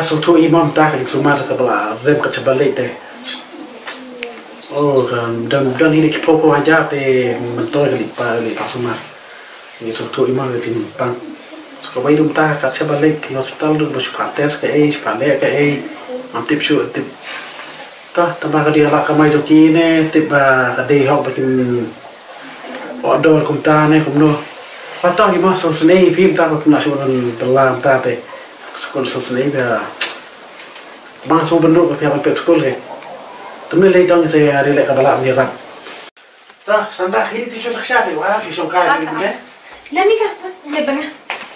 suatu imam tak yang sumar kepala rem kecebalik teh. Oh kan dan ini kipopo aja teh mentor lipat sumar. Ini suatu imam yang timpang. Sekarang itu tak kecebalik di hospital tu bersupat tes ke supat lek ke antip su antip. Tah tambah dia lah kamai joki ne tiba kadai hok bikin order kumta ne kumno. Patah imam sosnei pim tak kumna sunan telam tak teh. Sekolah sosial dia, bang semua bentuk kepiawaan sekolah ke, temui lagi dong saya hari lek kabalah menyerap. Dah, santai ini tisu raksasa sih, wah, tisu kaya ini boleh. Lami kan, lebih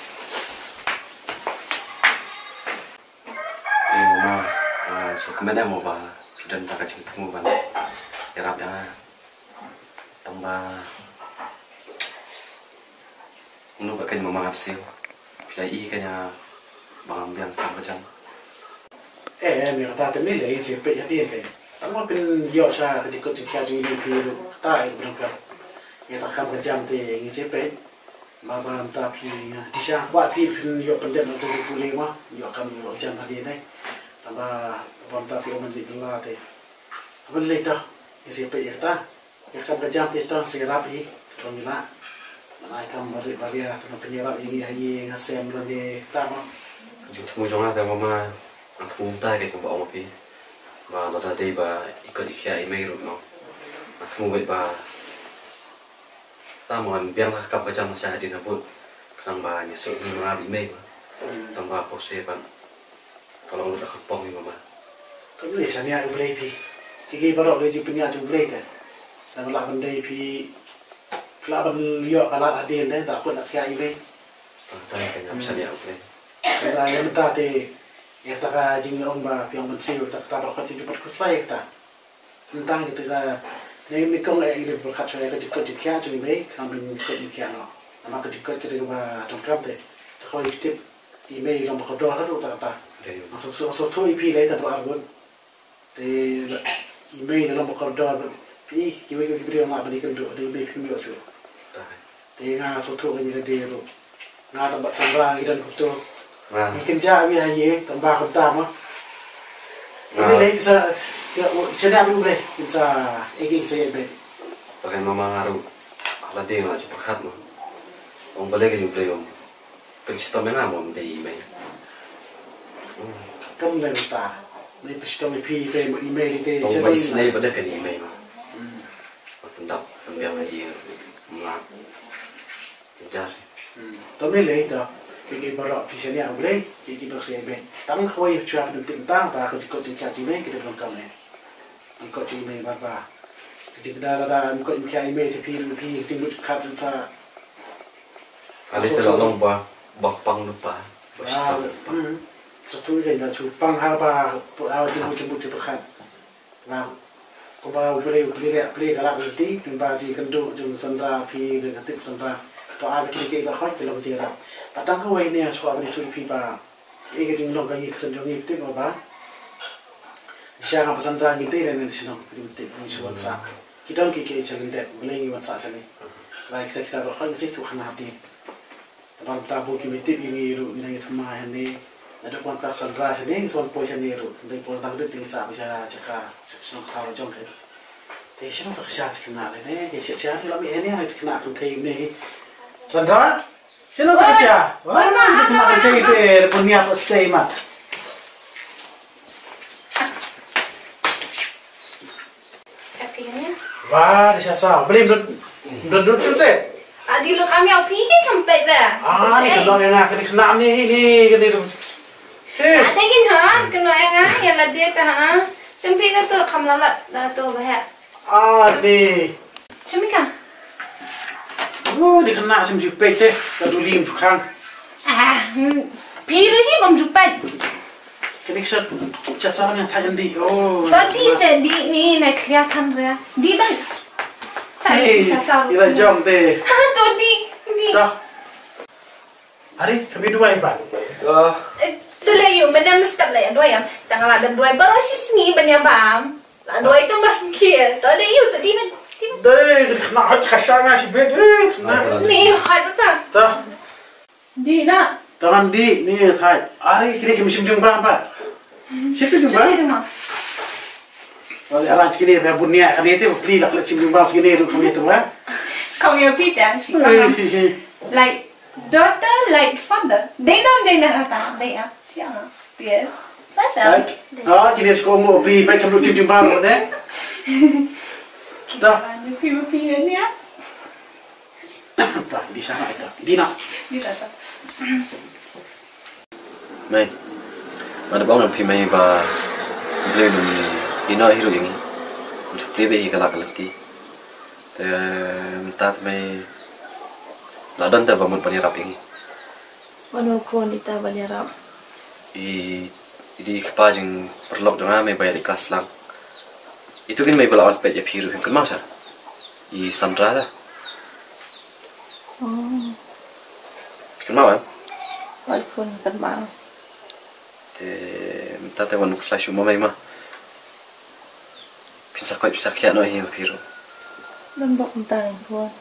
mama, so kemana mau bah, sudah tak kacang temu ban, menyerap ya, tambah, menurut kan mama ngasih, pilih kayaknya. Bang biang tak macam. Mereka tak temui lagi siapa jadi kan. Tapi pun yo saya kecik jadi ini biru tak itu berapa. Ya tak kan macam tu ini siapa. Mama tapi di sana waktu pun yo pendek untuk pulih mah yo kami yo jam hari ini. Tambah bang tapi orang di belah tu. Apa lagi dah? Ini siapa ya tak? Ya kan macam tu segera pergi rumah. Mana akan balik penyerap ini hari ngasih lagi tak mah. Chúng chúng ta mama ăn thùng tay cái cũng bảo một cái và nó ra đây và có đi khai email rồi nó thùng vậy và ta muốn biang là cặp với trong xã hội nó buồn thằng bà nhà sự nó ra email thằng bà có xe bạn kalau udah kepong nih mama tapi biasanya aku beli pi kiki baru lagi punya aku beli kan dan lah benda pi kalau beliau kalau ada yang tak pun nak khai email tay kayaknya misalnya oke Kalau yang tadi yang tak jing orang bah yang mensil tak tahu kau cepat kuslai kita tentang itu kan ni kong ini berkat saya kejikut jikia jadi baik kami kejikut jikia no nama kejikut kita bah tongkap deh sekolah tip email yang berkedor tu tak masuk tu ip lagi tak berargut di email yang berkedor pi kiwi beri orang apa dikendu di email film tu di ngah suatu kan jadi dia tu ngah tempat sandra dan kutu kerja ni aje tambah kerja mah. Ini lagi bisa, saya nak boleh bisa egin saya boleh. Pakai mama ngaruh, ala dia nggak cepat kat mah. Om boleh kan boleh om. Peristiwa mana mau di email. Kamu lagi tak, ni peristiwa pi email itu. Om boleh sini boleh kan email mah. Pendap, pendap lagi mah. Kejar. Tapi lagi dah. Kiki baru pisahnya boleh, kiki bersih ben. Tang kau yang cuak nanti tang, bah kau jika cime kita belum kau ni. Kau cime berapa? Jika dah kau impian ime tapi jemput kat kita. Ada terlalu pang lupa. Satu je dah cupang apa, awak jemput kat. Nah, kau bawa beli galak berarti, tiba jika kenduk jung sandra pi dengan tip sandra. तो आप के का खट लग जेरा पतंग को वही ने सो अपनी सुई पा एक दिन लोग ये कसन जो ये ते बाबा शाका पसंद रा गिते रे ने सिनो गिते नि सो सा कितन के चलन दे बलेंगी वसा चले लाइक से किताब खन से तो खना दे तब ताबो की मिते ini ru ini thma hene ada kon ka sandra chane son poison ni ru dei pon tang de ting sa bisa chaka sino khao jong ke te sino ka sha thna le ne ke sha la mi hene ha thna tu thei ne Sandra, sino ka siya? Wala, hindi ko makikita punya po stay mat. Akhirnya. Wah, siya sa. Beli duduk susah. Adi lo kami au pikir sampai dah. Ni kena yang nak kena ni kena tu. Ada gin ha, kena yang la dia ta ha. Sampai ka tu kam la tu bah. Ni. Sampai ka. Oh, di kena sem jupek teh, kadu lim tukang. Piru hi bom jupat. Kena kisah cacah yang tajan di. Oh. Tadi saya di ni nak kelihatan ria. Di dah. Saya bisa saru. Ila jam teh. Tadi di. Dah. Hari kami dua ibat. Tu lah you, mana mesti lah ya dua ya. Tanggal ada dua baru sini banyak bang. Dua itu masih. Tadi you tadi ni. Deh, kena hati kasar nasi bed. Kena. Ni ada tak? Dah. Di nak Tangan di ni thai. Ari kini kami simjung ba. Siapa jumpa? Siapa rumah? Oleh arang kini dah bunia kali itu beli lah simjung ba kini kami tu ah. Kau yang pita si kau. Like daughter, like father. They nak kata, they siapa? Dia. Pasal. Kini sekolah mau beli baik kami simjung ba ni. Dah. Piu-piu ni ah. Tak di sana itu. Di nak. Di tak. Mai. Mana bang nak pergi ba beli ni ina hero ini. Untuk beli kalak kalati. Mentat mai ladan tak bangun penyerap ini. Manu kon ita penyerap. Jadi kepajang perlok dengan mai bayar di kelas lang. Itu kan mai belawan pet ya piru kan masa. I Sandra dah. Oh. Kenapa? Wal kon kan mau. Mentat wan slash umma mai mah. Bisa kiat no hi piru. Dan bok entang kon.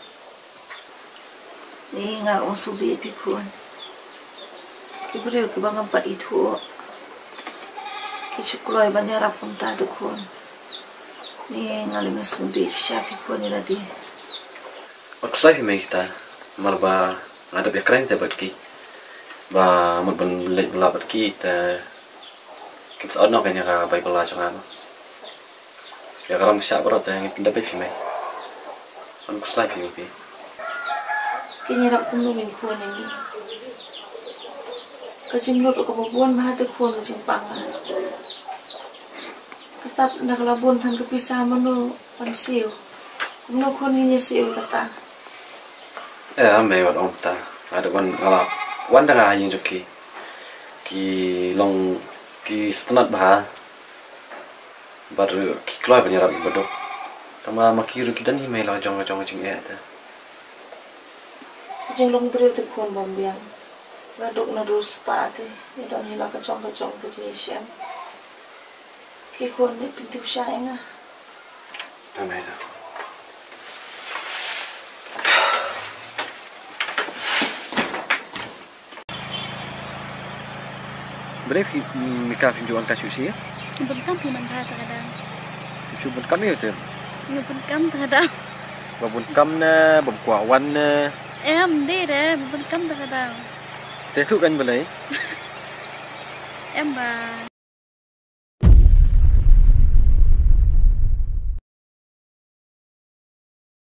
Ni ngal on subi pi kon. Ki bere ke bang empat itu. Ki cukloi penyerap entah tu kon. Ni ngal mes subi siapa kon ni tadi. Aku slash mai kita. Marba ada bekran te batki. Ba marban lek bela batki te. Kita ono kan ya Bible lah jangan. Ya kalau siap berat yang pindah bagi mai. Aku slash ini pi. Kinyerap kuno min kon ni. Kajimlot ko pabuan mahat kon jimpang. Tetap nak labon tan kepisah manu pansiu. Kuno kon ni siu kata. Mai wat om ta. Ada wan tengah yang joki. Ki long ki setengah bah. Baru ki keluar penyerap ibadah. Tama makiru kita ni mai lah jong cing ada. Jeng long beri tu kon bombiang. Ngaduk nadus pati. Ni don hilang kacong ke jenisnya. Ki kon ni pintu sayang ah. Tamai dah. Berapa mika pinjuan kasih sih? Bukan di mana terkadang. Pinjuan kami itu. Bukan terkadang. Babun kam na, babkuawan na. Em đi đấy, bukan terkadang. Teh tu kan boleh. Em bà